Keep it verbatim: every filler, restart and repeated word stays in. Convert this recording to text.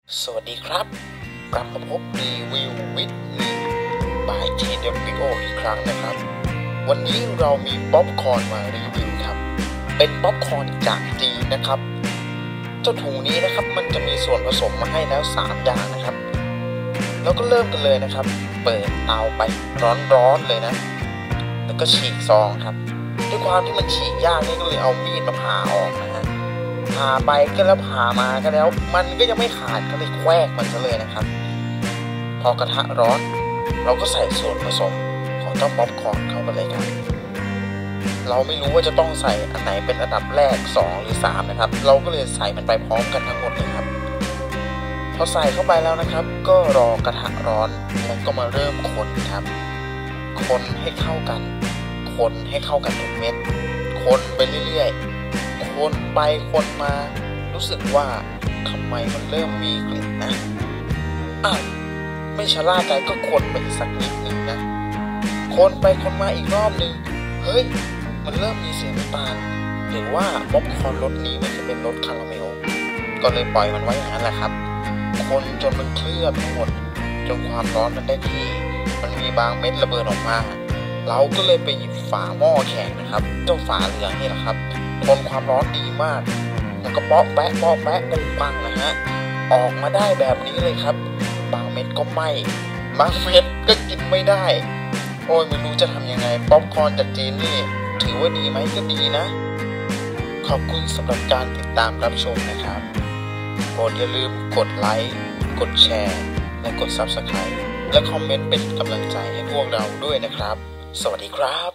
สวัสดีครับกลับมาพบรีวิววิดมีบาย ที ดับเบิลยู โอ อีกครั้งนะครับวันนี้เรามีป๊อปคอร์นมารีวิวครับเป็นป๊อปคอร์นจากจีนนะครับเจ้าถุงนี้นะครับมันจะมีส่วนผสมมาให้แล้วสามอย่างนะครับแล้วก็เริ่มกันเลยนะครับเปิดเตาไปร้อนๆเลยนะแล้วก็ฉีกซองครับด้วยความที่มันฉีกยากนี่ก็เลยเอามีดมาผ่าออกนะฮะผ่าไปก็แล้วผ่ามาก็แล้วมันก็ยังไม่ขาดก็เลยแควกมันซะเลยนะครับพอกระทะร้อนเราก็ใส่ส่วนผสมของเจ้าป๊อปคอร์นเข้าไปเลยครับเราไม่รู้ว่าจะต้องใส่อันไหนเป็นอันดับแรกสองหรือสามนะครับเราก็เลยใส่มันไปพร้อมกันทั้งหมดเลยครับพอใส่เข้าไปแล้วนะครับก็รอกระทะร้อนแล้วก็มาเริ่มคนครับคนให้เข้ากันคนให้เข้ากันทุกเม็ดคนไปเรื่อยๆคนไปคนมารู้สึกว่าทำไมมันเริ่มมีกลิ่นนะอ้าวไม่ชะล่าใจก็คนไปอีกสักนิดหนึ่งนะคนไปคนมาอีกรอบหนึ่งเฮ้ยมันเริ่มมีเสียงน้ำตาลหรือว่าป๊อปคอร์นรสนี้มันจะเป็นรสคาราเมลก็เลยปล่อยมันไว้อย่างนั้นแหละครับคนจนมันเคลือบทั้งหมดจนความร้อนมันได้ที่มันมีบางเม็ดระเบิดออกมาเราก็เลยไปหยิบฝาหม้อแข็งนะครับเจ้าฝาเหลืองนี่แหละครับทนความร้อนดีมากแล้วก็เปาะแปะเปาะแปะปุ้งปังนะฮะออกมาได้แบบนี้เลยครับบางเม็ดก็ไหม้บางเม็ดก็กินไม่ได้โอ้ยไม่รู้จะทำยังไงป๊อปคอร์นจากจีนนี่ถือว่าดีไหมก็ดีนะขอบคุณสำหรับการติดตามรับชมนะครับโปรดอย่าลืมกดไลค์กดแชร์และกด ซับสไครบ์ และคอมเมนต์เป็นกำลังใจให้พวกเราด้วยนะครับสวัสดีครับ